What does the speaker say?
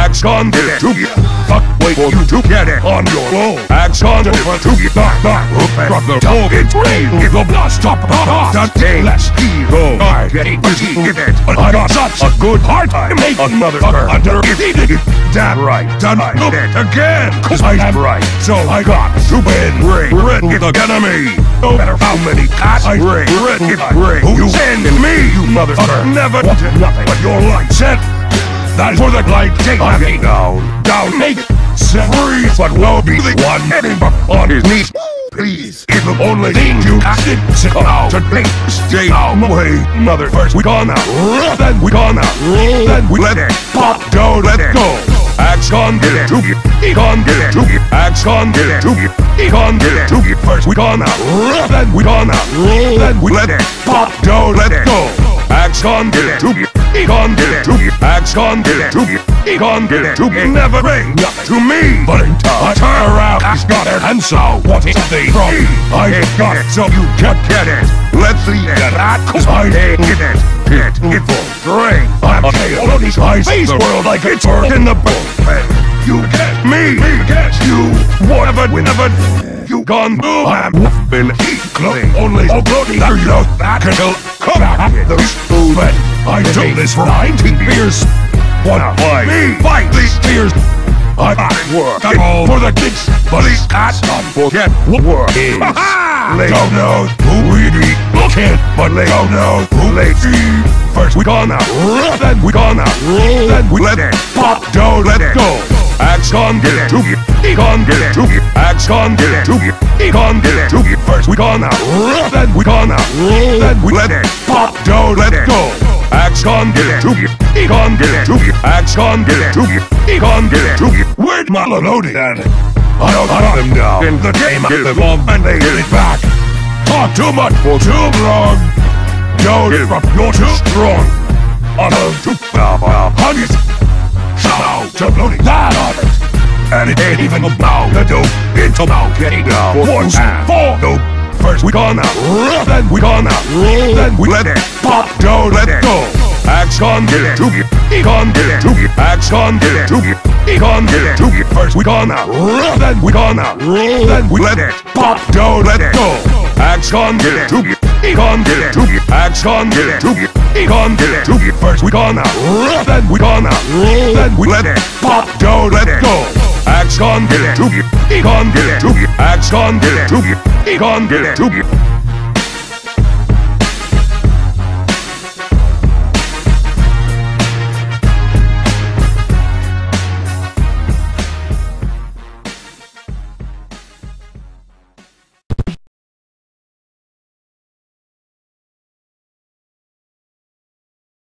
Action did it to you. Fuck, wait for you to get it on your own. Action did it to you. Knock, open from the top. It's real. If the blood stop, that day, let's go. I get it, give it. But I got such a good hard time. Make another fucker under it. Damn right, done I did it again. Cause I am right, so I got to win. Ring with the enemy. No matter how many cats I ring if I ring. Who you sending me, you motherfucker? Never wanted nothing but your light set. That is for the light take. I'm getting down, make it. Set free, but will be the one heading back on his knees. Please, if the only thing you did sit out and please stay out my way. Mother, first we gone out, then we gone out, then we let it pop, don't let it go. Action did it to you, he gon' get it to you. Action did it to you, he gon' get it to you. First we gone out, then we gone out, then we let it pop, don't let it go. Action did it to you, he gon' get it to you. Action did it to you, he gon' get it to you. Never bring nothing to me, but in time I turn around, he's got it, and so what is the from me? I ain't got it, so you can't get it. Let's see that, cause I ain't get it. Hit, full string. I'm a tail of these guys. Space world like it's in the bullpen. You get me get you. Whatever, whenever you gone boo. I'm been clothing only so bloody. Are you back until come back the movement. I do this for 19 years. Wanna fight me? Fight these fears. I'm at work. I'm all for the kids, but these cats don't forget what work is. They don't know who we be looking, but they don't know who they see. First we gone out, then we gone out, then we let it pop, don't let it go. Action get it to you, he gon' get it to you. Action get it to you, he gon' get it to you. First we gone out, then we gone out, then we let it pop, don't let it go. Action get it to you, he gon' get it to you. Action get it to you, he gon' get it to you. Where'd my loading at? I don't hunt them down in the game I live on, and they get it back. Talk too much for too long. Don't give up, you're too strong. I'm too hundreds. Somehow to loading that on it. And it ain't even about to do. It's about getting down. One, four, no. First we gone out, then we gone out, then we let it pop, don't let it go. Action get it to you, he gon' get it to you. Action get it to you, he gon' get it to you. First we gone out, then we gone out, then we let it pop, don't let it go. Action get it to you, he gon' get it to you. Action get it to you, he gon' get it to you. First we gone out, then we gone out, then we let it pop, don't let it go. Action get it to you, he gon' get it to you. Action get it to you, he gon' get it to you.